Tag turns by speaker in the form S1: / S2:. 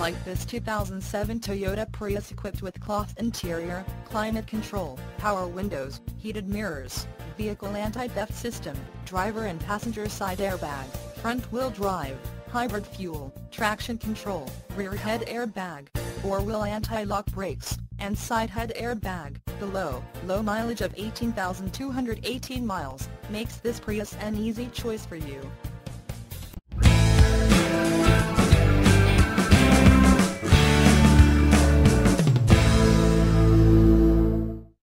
S1: like this 2007 Toyota Prius equipped with cloth interior, climate control, power windows, heated mirrors, vehicle anti-theft system, driver and passenger side airbag, front-wheel drive, hybrid fuel, traction control, rear head airbag, four-wheel anti-lock brakes, and side head airbag. The low mileage of 18,218 miles makes this Prius an easy choice for you.